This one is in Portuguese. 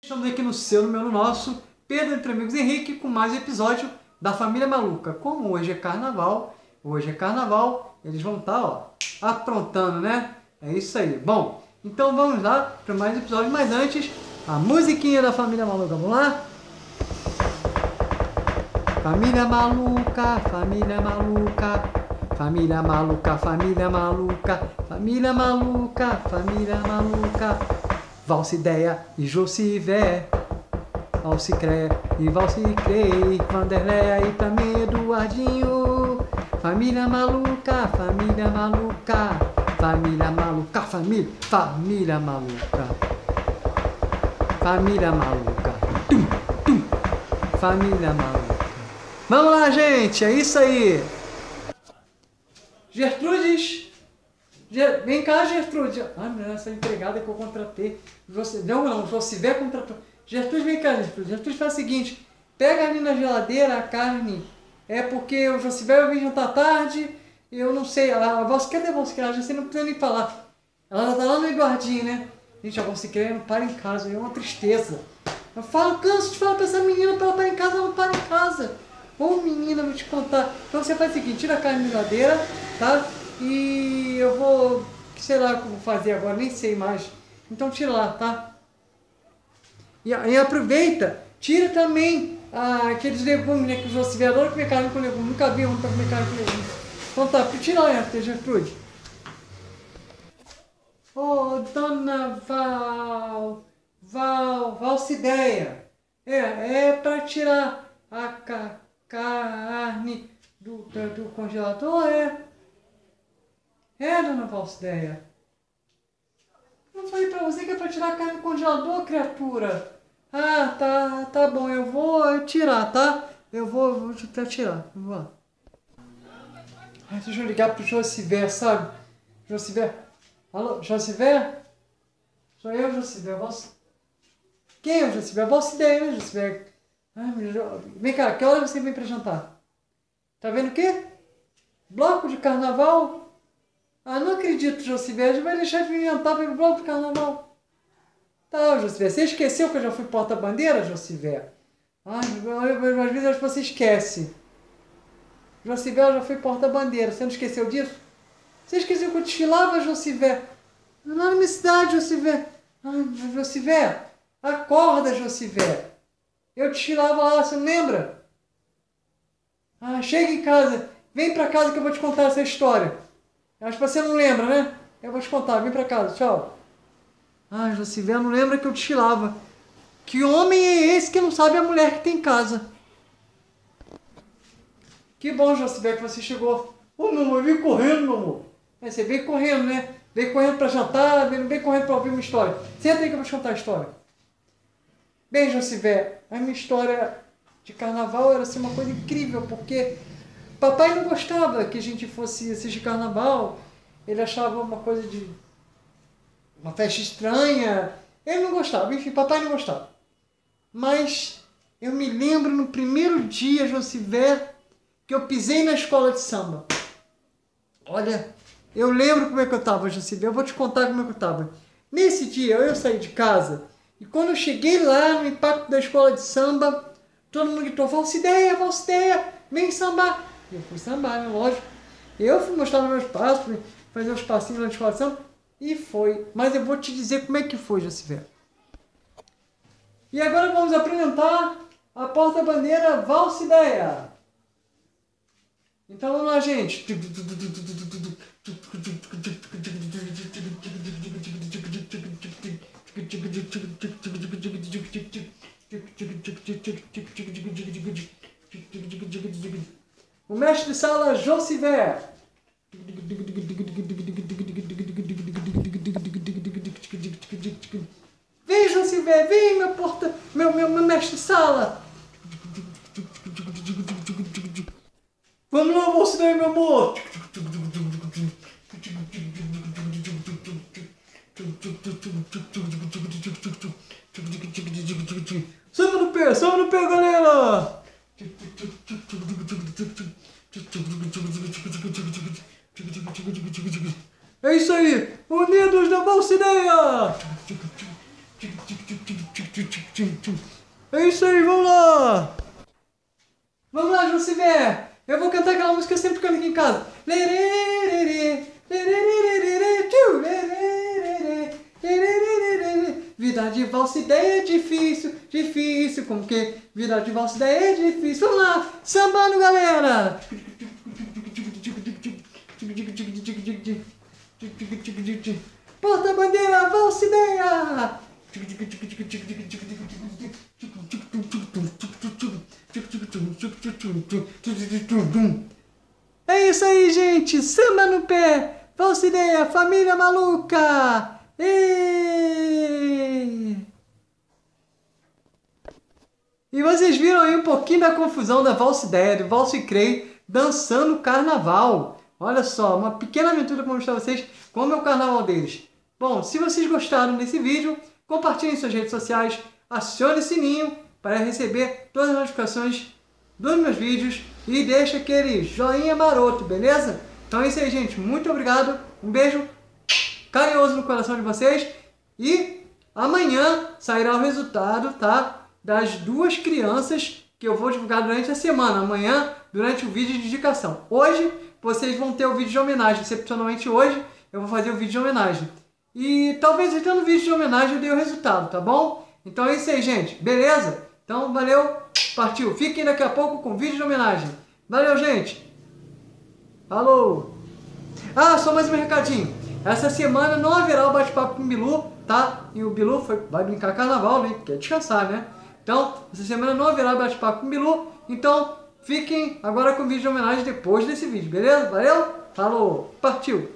Estamos aqui no seu, no meu, no nosso, Pedro Entre Amigos Henrique, com mais um episódio da Família Maluca. Como hoje é carnaval, eles vão estar, ó, aprontando, né? É isso aí. Bom, então vamos lá para mais um episódio, mas antes, a musiquinha da Família Maluca, vamos lá? Família Maluca, Família Maluca, Família Maluca, Família Maluca, Família Maluca, Família Maluca. Valcideia e Josivé, Valcicré e Valcicrei, Vanderleia e também Eduardinho. Família Maluca, Família Maluca, Família Maluca, Família Maluca, Família Maluca, Família Maluca. Vamos lá, gente, é isso aí. Gertrudes. Vem cá, Gertrude. Ah, não, essa empregada que eu contratei. Josivé contratou. Gertrude, vem cá, Gertrude. Gertrude faz o seguinte: pega ali na geladeira a carne. É porque o Josivé vai vir jantar tarde. Eu não sei. Cadê a Valcicré? Você não precisa nem falar. Ela já tá lá no Eduardinho, né? Gente, a Valcicré não para em casa. É uma tristeza. Eu canso de falar pra essa menina pra ela parar em casa. Ela não para em casa. Ô, menina, vou te contar. Então você faz o seguinte: tira a carne da geladeira, tá? E eu vou, sei lá o que eu vou fazer agora, nem sei mais. Então tira lá, tá? E aproveita, tira também aqueles legumes, né? Que o Josivé adora comer carne com legumes. Nunca vi um pra comer carne com legumes. Então tá, tira lá, Gertrude. Ô, dona Valcideia. É pra tirar a carne do congelador, dona Valcideia. Eu falei pra você que é pra tirar a carne do congelador, criatura. Ah, tá bom, eu vou tirar, tá? Eu vou tentar tirar, vamos lá. Deixa eu ligar pro Josivé, sabe? Josivé. Alô, Josivé? Sou eu, Josivé. Quem é o Josivé? Valcideia, né, Josivé? Vem cá, que hora você vem pra jantar? Tá vendo o quê? Bloco de carnaval? Ah, não acredito, Josivé. Já vai deixar de me inventar para o bloco de carnaval. Tá, Josivé. Você esqueceu que eu já fui porta-bandeira, Josivé? Ai, às vezes acho que você esquece. Josivé, eu já fui porta-bandeira. Você não esqueceu disso? Você esqueceu que eu desfilava, Josivé? Lá na minha cidade, Josivé. Ai, Josivé, acorda, Josivé. Eu desfilava lá, você não lembra? Ah, chega em casa. Vem pra casa que eu vou te contar essa história. Acho que você não lembra, né? Eu vou te contar. Vem pra casa. Tchau. Ah, Josivé, não lembra que eu desfilava. Que homem é esse que não sabe a mulher que tem em casa? Que bom, Josivé, que você chegou. Ô, meu amor, vem correndo, meu amor. Você veio correndo, né? Veio correndo pra jantar, veio correndo pra ouvir uma história. Senta aí que eu vou te contar a história. Bem, Josivé, a minha história de carnaval era assim, uma coisa incrível, porque papai não gostava que a gente fosse assistir carnaval. Ele achava uma coisa de uma festa estranha. Ele não gostava, enfim, papai não gostava. Mas eu me lembro no primeiro dia, Josivé, que eu pisei na escola de samba. Olha, eu lembro como é que eu estava, Josivé. Eu vou te contar como é que eu estava. Nesse dia, eu saí de casa e quando eu cheguei lá no impacto da escola de samba, todo mundo gritou: Valcideia, Valcideia, vem sambar. Eu fui sambar, né? Lógico. Eu fui mostrar meus passos, fazer os passinhos na escola de samba, e foi. Mas eu vou te dizer como é que foi, Josivé. E agora vamos apresentar a porta-bandeira Valcideia. Então vamos lá, gente. O mestre de sala, Josivé. Vem, Josivé, vem, meu mestre de sala. Vamos lá, Valcideia, meu amor. Samba no pé, galera. É isso aí, unidos da Valcideia! É isso aí, vamos lá! Vamos lá, Jussiver! Eu vou cantar aquela música que eu sempre canto aqui em casa. Vida de valsa ideia é difícil, difícil, como que vida de valsa ideia é difícil. Vamos lá, sambando, galera! Porta-bandeira, valsa ideia! É isso aí, gente! Samba no pé! Valsa ideia, família maluca! E vocês viram aí um pouquinho da confusão da Valsa Ideia, do Valsa e Crei dançando carnaval. Olha só, uma pequena aventura para mostrar a vocês como é o carnaval deles. Bom, se vocês gostaram desse vídeo, compartilhem em suas redes sociais, acione o sininho para receber todas as notificações dos meus vídeos e deixa aquele joinha maroto, beleza? Então é isso aí, gente. Muito obrigado. Um beijo carinhoso no coração de vocês. E amanhã sairá o resultado, tá? Das 2 crianças que eu vou divulgar durante a semana. Amanhã, durante o vídeo de indicação. Hoje, vocês vão ter o vídeo de homenagem. Excepcionalmente hoje, eu vou fazer o vídeo de homenagem. E talvez editando o vídeo de homenagem eu dê o resultado, tá bom? Então é isso aí, gente. Beleza? Então, valeu. Partiu. Fiquem daqui a pouco com o vídeo de homenagem. Valeu, gente. Falou. Ah, só mais um recadinho. Essa semana não haverá o bate-papo com o Bilu, tá? E o Bilu vai brincar carnaval, né? Quer descansar, né? Então, essa semana não haverá bate-papo com o Bilu. Então, fiquem agora com o vídeo de homenagem depois desse vídeo, beleza? Valeu? Falou! Partiu!